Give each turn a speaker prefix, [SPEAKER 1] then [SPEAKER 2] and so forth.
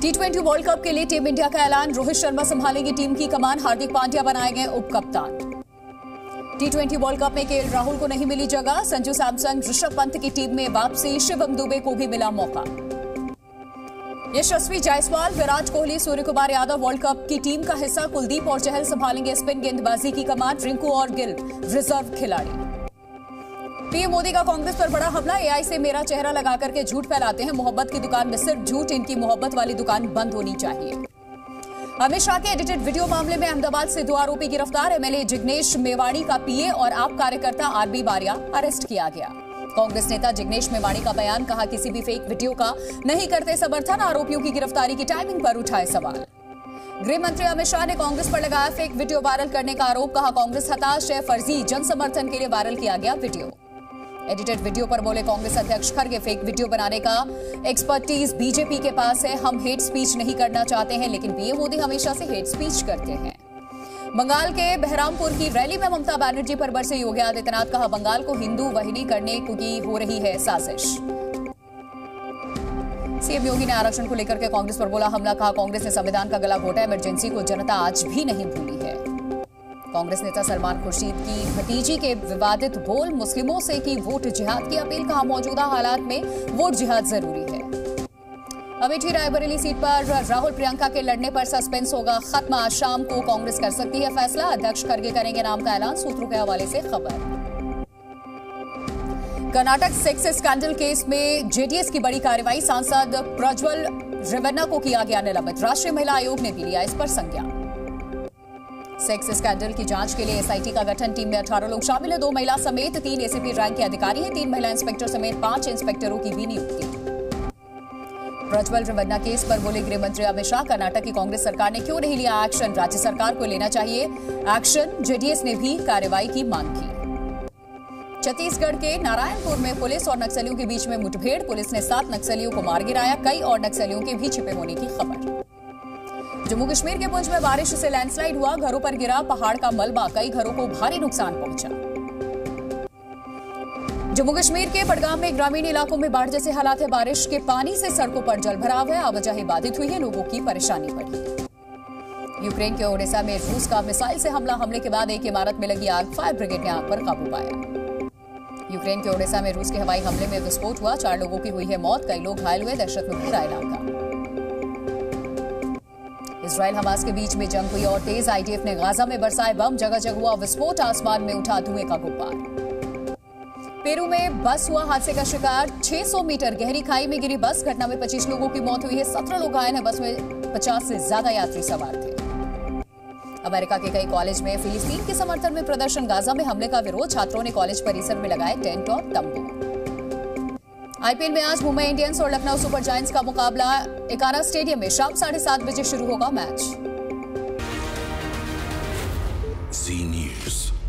[SPEAKER 1] T20 world cup के लिए team India का ऐलान। रोहित शर्मा संभालेंगे टीम की कमान, हार्दिक पांड्या बनाए गए उप कप्तान। T20 वर्ल्ड कप में केएल राहुल को नहीं मिली जगह, संजू सैमसन, ऋषभ पंत की टीम में वापसी, शिवम दुबे को भी मिला मौका। यशस्वी जायसवाल, विराट कोहली, सूर्य कुमार यादव वर्ल्ड कप की टीम का हिस्सा। कुलदीप और चहल संभालेंगे स्पिन गेंदबाजी की कमान, रिंकू और गिल रिजर्व खिलाड़ी। पीएम मोदी का कांग्रेस पर बड़ा हमला, एआई से मेरा चेहरा लगाकर के झूठ फैलाते हैं, मोहब्बत की दुकान में सिर्फ झूठ, इनकी मोहब्बत वाली दुकान बंद होनी चाहिए। अमित शाह के एडिटेड वीडियो मामले में अहमदाबाद से 2 आरोपी गिरफ्तार, एमएलए जिग्नेश मेवाड़ी का पीए और आप कार्यकर्ता आरबी बारिया अरेस्ट किया गया। कांग्रेस नेता जिग्नेश मेवाड़ी का बयान, कहा किसी भी फेक वीडियो का नहीं करते समर्थन, आरोपियों की गिरफ्तारी की टाइमिंग पर उठाए सवाल। गृह मंत्री अमित शाह ने कांग्रेस पर लगाया फेक वीडियो वायरल करने का आरोप, कहा कांग्रेस हताश है, फर्जी जन समर्थन के लिए वायरल किया गया वीडियो। एडिटेड वीडियो पर बोले कांग्रेस अध्यक्ष खड़गे, फेक वीडियो बनाने का एक्सपर्टीज बीजेपी के पास है, हम हेट स्पीच नहीं करना चाहते हैं, लेकिन पीएम मोदी हमेशा से हेट स्पीच करते हैं। बंगाल के बहरामपुर की रैली में ममता बनर्जी पर बरसे योगी आदित्यनाथ, कहा बंगाल को हिंदू वहिनी करने की हो रही है साजिश। सीएम योगी ने आरक्षण को लेकर के कांग्रेस पर बोला हमला, कहा कांग्रेस ने संविधान का गला घोटा, इमरजेंसी को जनता आज भी नहीं भूली है। कांग्रेस नेता सलमान खुर्शीद की भतीजी के विवादित बोल, मुस्लिमों से की वोट जिहाद की अपील, कहा मौजूदा हालात में वोट जिहाद जरूरी है। अमेठी रायबरेली सीट पर राहुल प्रियंका के लड़ने पर सस्पेंस होगा खत्म, आज शाम को कांग्रेस कर सकती है फैसला, अध्यक्ष खड़गे करेंगे नाम का ऐलान, सूत्रों के हवाले से खबर। कर्नाटक सेक्स स्कैंडल केस में जेडीएस की बड़ी कार्रवाई, सांसद प्रज्वल रेवन्ना को किया गया निलंबित, राष्ट्रीय महिला आयोग ने भी लिया इस पर संज्ञान। सेक्स स्कैंडल की जांच के लिए एसआईटी का गठन, टीम में 18 लोग शामिल हैं, 2 महिला समेत 3 एसीपी रैंक के अधिकारी हैं, 3 महिला इंस्पेक्टर समेत 5 इंस्पेक्टरों की भी नियुक्ति। प्रज्वल रेवन्ना केस पर बोले गृह मंत्री अमित शाह, कर्नाटक की कांग्रेस सरकार ने क्यों नहीं लिया एक्शन, राज्य सरकार को लेना चाहिए एक्शन, जेडीएस ने भी कार्रवाई की मांग की। छत्तीसगढ़ के नारायणपुर में पुलिस और नक्सलियों के बीच में मुठभेड़, पुलिस ने 7 नक्सलियों को मार गिराया, कई और नक्सलियों के भी छिपे होने की खबर। जम्मू कश्मीर के पुंछ में बारिश से लैंडस्लाइड हुआ, घरों पर गिरा पहाड़ का मलबा, कई घरों को भारी नुकसान पहुंचा। जम्मू कश्मीर के बडगाम में ग्रामीण इलाकों में बाढ़ जैसे हालात है, बारिश के पानी से सड़कों पर जलभराव है, आवाजाही बाधित हुई है, लोगों की परेशानी बढ़ी। यूक्रेन के ओडेसा में रूस का मिसाइल से हमले के बाद एक इमारत में लगी आग, फायर ब्रिगेड ने आग पर काबू पाया। यूक्रेन के ओडेसा में रूस के हवाई हमले में विस्फोट हुआ, 4 लोगों की हुई है मौत, कई लोग घायल हुए, दहशत में घिरा इलाका। इजराइल हमास के बीच में जंग हुई और तेज, आईडीएफ ने गाजा में बरसाए बम, जगह जगह हुआ विस्फोट, आसमान में उठा धुएं का गुब्बार। पेरू में बस हुआ हादसे का शिकार, 600 मीटर गहरी खाई में गिरी बस, घटना में 25 लोगों की मौत हुई है, 17 लोग घायल हैं, बस में 50 से ज्यादा यात्री सवार थे। अमेरिका के कई कॉलेज में फिलिस्तीन के समर्थन में प्रदर्शन, गाजा में हमले का विरोध, छात्रों ने कॉलेज परिसर में लगाए टेंट और तंबू। आईपीएल में आज मुंबई इंडियंस और लखनऊ सुपर जायंट्स का मुकाबला एकाना स्टेडियम में, शाम 7:30 बजे शुरू होगा मैच।
[SPEAKER 2] Zee News।